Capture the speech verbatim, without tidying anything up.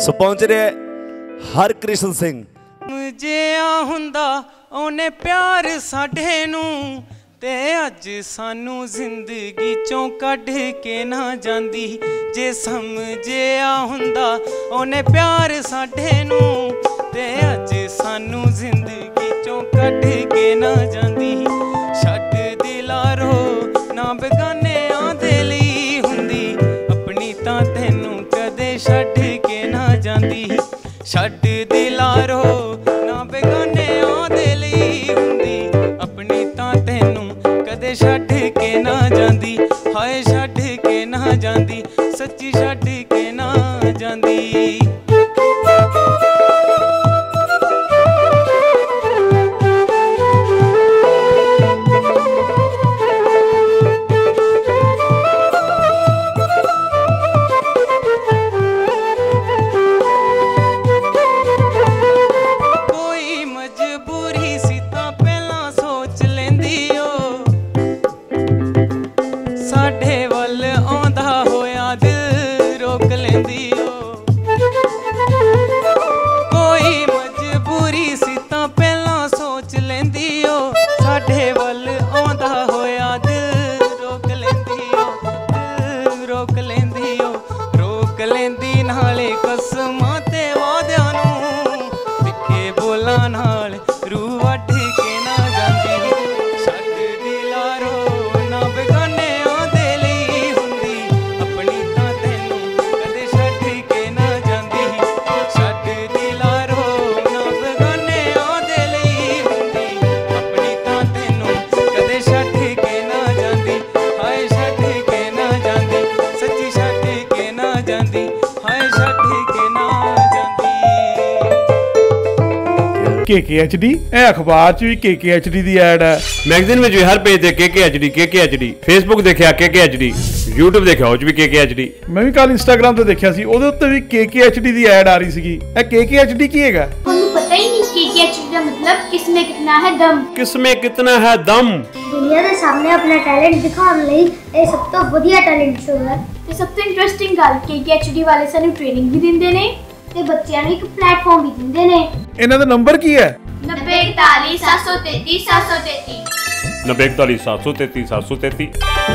सो पहुंच रहे हरकृष्ण सिंह। जे हुंदा ओने प्यार साडे नूं ते अज सानू जिंदगी चों कढ के ना जांदी। जे समझिया हुंदा ओने प्यार साडे नूं ते अज सानू जिंदगी चों कढ के ना जांदी। छड्ड दिलारो ना बेगाने आंदे लई हुंदी अपनी तां तैनूं कदे छड्ड के ना जांदी। छड्ड दिलारो ना बेगाने आंदे लई हुंदी अपनी तां तैनूं कदे छड्ड के ना जांदी। हाय छड्ड के ना जांदी सच्ची छड्ड के ना जांदी। के के एच डी अखबार च भी के के एच डी दी ऐड है, मैगजीन में भी हर पेज ते के के एच डी के के एच डी, फेसबुक देखिया के के एच डी, यूट्यूब देखिया उस भी के के एच डी। मैं भी कल इंस्टाग्राम ते देखिया सी ओदे उत्ते भी के के एच डी दी ऐड आ रही सीगी। ए के के एच डी की हैगा? ਤੁਹਾਨੂੰ ਪਤਾ ਹੀ ਨਹੀਂ के के एच डी ਦਾ मतलब किसमें कितना है दम। किसमें कितना है दम? ਦੁਨੀਆ ਦੇ ਸਾਹਮਣੇ ਆਪਣਾ ਟੈਲੈਂਟ ਦਿਖਾਉਣ ਲਈ ਇਹ ਸਭ ਤੋਂ ਵਧੀਆ ਟੈਲੈਂਟ ਸ਼ੋ ਹੈ ਤੇ ਸਭ ਤੋਂ ਇੰਟਰਸਟਿੰਗ ਗੱਲ के के एच डी ਵਾਲੇ ਸਾਨੂੰ ਟ੍ਰੇਨਿੰਗ ਵੀ ਦਿੰਦੇ ਨੇ ਤੇ ਬੱਚਿਆਂ ਨੂੰ ਇੱਕ ਪਲੇਟਫਾਰਮ ਵੀ ਦਿੰਦੇ ਨੇ। ਇਹਨਾਂ ਦਾ ਨੰਬਰ ਕੀ ਹੈ? नब्बे इकतालीस सात सौ तैतीस सात सौ तैतीस नब्बे इकतालीस सात सौ तैतीस सात सौ तैतीस।